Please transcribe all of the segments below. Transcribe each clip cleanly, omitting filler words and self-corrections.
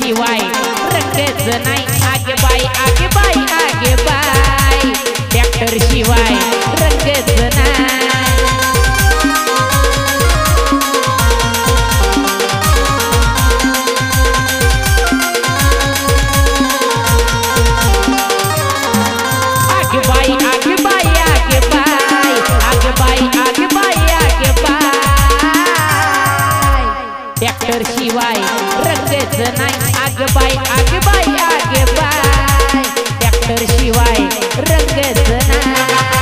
शिवाय रंगच नाही आगे बाई आगे बाई आगे बाई ट्रॅक्टर शिवाय रंगच नाही ट्रॅक्टर शिवाय रंगच नाही आगे बाई आगे बाई आगे बाई ट्रॅक्टर शिवाय रंगच नाही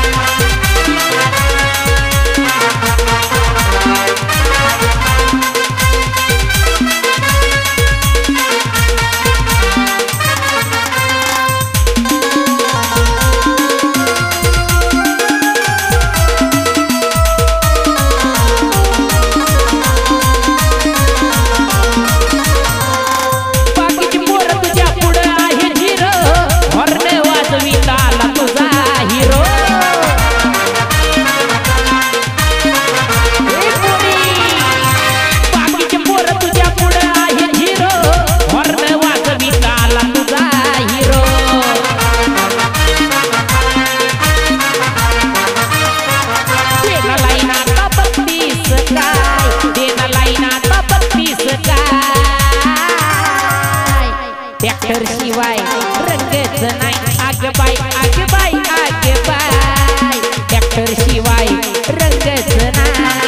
ट्रॅक्टर शिवाय रंगच नाही आगे बाई आगे बाई आगे बाई ट्रॅक्टर शिवाय रंगच नाही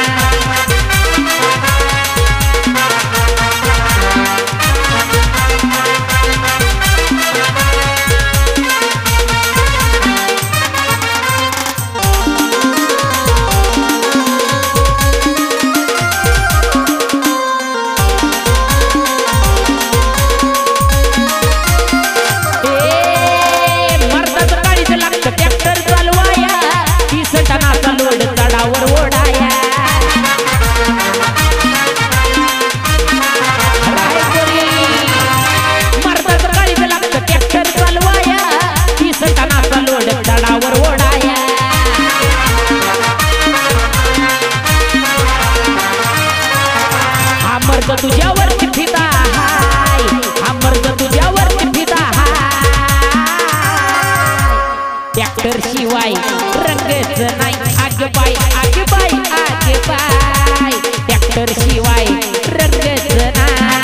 तुझ्यावर फिदा हाय हमर्ग तुझ्यावर फिदा हाय ट्रॅक्टर शिवाय रंगच नाही आगे बाई आगे बाई आगे बाई ट्रॅक्टर शिवाय रंगच नाही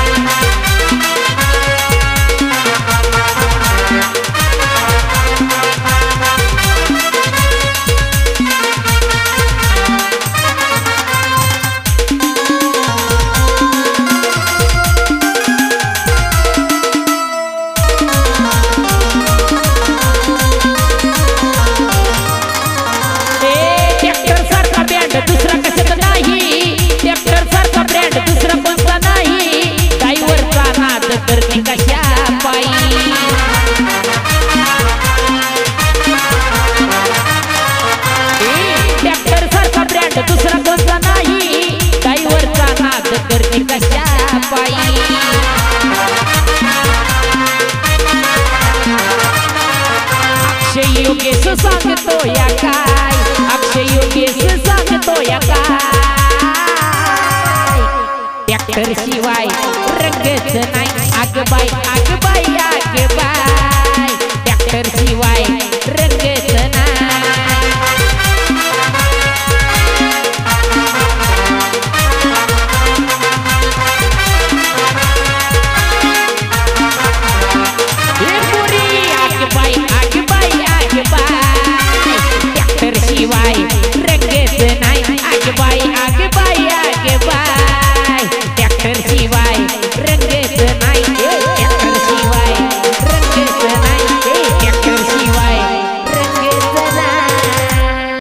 दुसरा कशात नाही ट्रॅक्टर सारखा ब्रँड दुसरा कोणता नाही ड्रायव्हरचा नाद करणे कशा पायी ट्रॅक्टर सारखा ब्रँड दुसरा कोणता नाही ड्रायव्हरचा नाद करणे कशा पायी अक्षय योगेश सांगतो या काय अक्षय योगेश सांगतो या काय ट्रॅक्टर शिवाय रंगच नाही आगे बाई आगे बाई आगे बाई ट्रॅक्टर शिवाय रंगच नाही